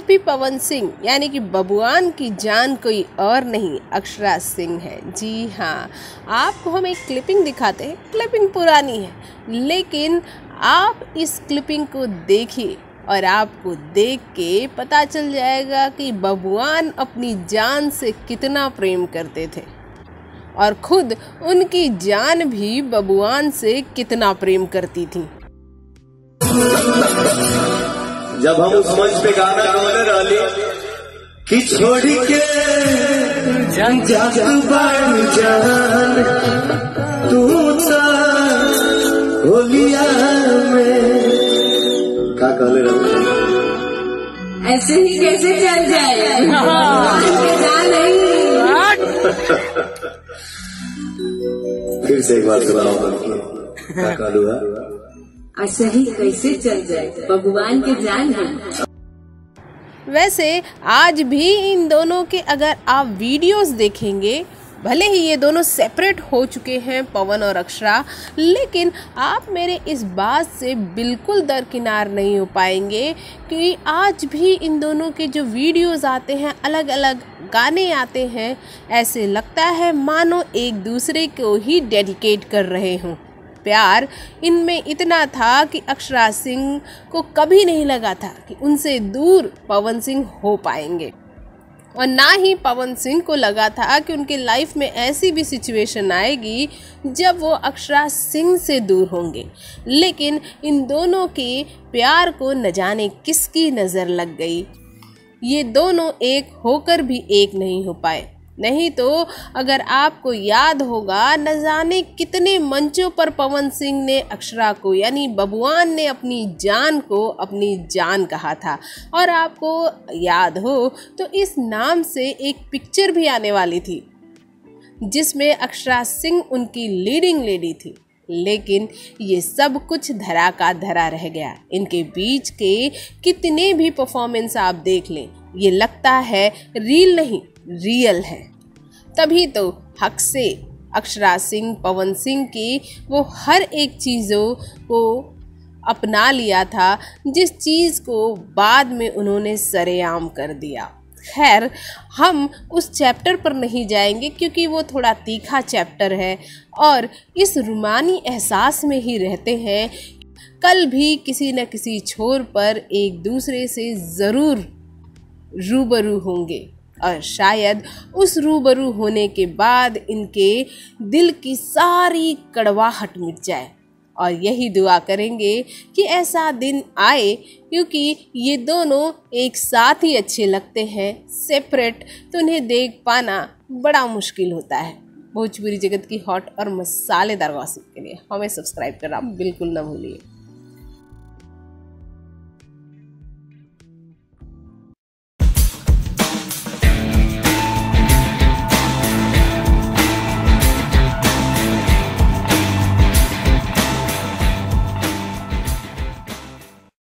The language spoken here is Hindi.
भी पवन सिंह यानी कि बबुआन की जान कोई और नहीं अक्षरा सिंह है। जी हाँ, आपको हम एक क्लिपिंग दिखाते हैं। क्लिपिंग पुरानी है, लेकिन आप इस क्लिपिंग को देखिए और आपको देख के पता चल जाएगा कि बबुआन अपनी जान से कितना प्रेम करते थे और खुद उनकी जान भी बबुआन से कितना प्रेम करती थी। जब हम उस मंच पे गाना गाने वाले कि छोड़ी के जान तू होलिया में क्या कहले रहो, ऐसे ही कैसे चल जाए फिर से एक बार सुनाओ क्या कहलू है, ऐसे ही कैसे चल जाए भगवान के जान है। वैसे आज भी इन दोनों के अगर आप वीडियोस देखेंगे, भले ही ये दोनों सेपरेट हो चुके हैं पवन और अक्षरा, लेकिन आप मेरे इस बात से बिल्कुल दरकिनार नहीं हो पाएंगे कि आज भी इन दोनों के जो वीडियोस आते हैं, अलग अलग गाने आते हैं, ऐसे लगता है मानो एक दूसरे को ही डेडिकेट कर रहे हों। प्यार इनमें इतना था कि अक्षरा सिंह को कभी नहीं लगा था कि उनसे दूर पवन सिंह हो पाएंगे, और ना ही पवन सिंह को लगा था कि उनके लाइफ में ऐसी भी सिचुएशन आएगी जब वो अक्षरा सिंह से दूर होंगे। लेकिन इन दोनों के प्यार को न जाने किसकी नज़र लग गई, ये दोनों एक होकर भी एक नहीं हो पाए। नहीं तो अगर आपको याद होगा, न जाने कितने मंचों पर पवन सिंह ने अक्षरा को यानी बबुआन ने अपनी जान को अपनी जान कहा था। और आपको याद हो तो इस नाम से एक पिक्चर भी आने वाली थी जिसमें अक्षरा सिंह उनकी लीडिंग लेडी थी, लेकिन ये सब कुछ धरा का धरा रह गया। इनके बीच के कितने भी परफॉर्मेंस आप देख लें, ये लगता है रील नहीं रियल है। तभी तो हक से अक्षरा सिंह पवन सिंह की वो हर एक चीज़ों को अपना लिया था जिस चीज़ को बाद में उन्होंने सरेआम कर दिया। खैर, हम उस चैप्टर पर नहीं जाएंगे क्योंकि वो थोड़ा तीखा चैप्टर है और इस रूमानी एहसास में ही रहते हैं। कल भी किसी न किसी छोर पर एक दूसरे से ज़रूर रूबरू होंगे और शायद उस रूबरू होने के बाद इनके दिल की सारी कड़वाहट मिट जाए। और यही दुआ करेंगे कि ऐसा दिन आए, क्योंकि ये दोनों एक साथ ही अच्छे लगते हैं, सेपरेट तो उन्हें देख पाना बड़ा मुश्किल होता है। भोजपुरी जगत की हॉट और मसालेदार गॉसिप के लिए हमें सब्सक्राइब करना बिल्कुल ना भूलिए।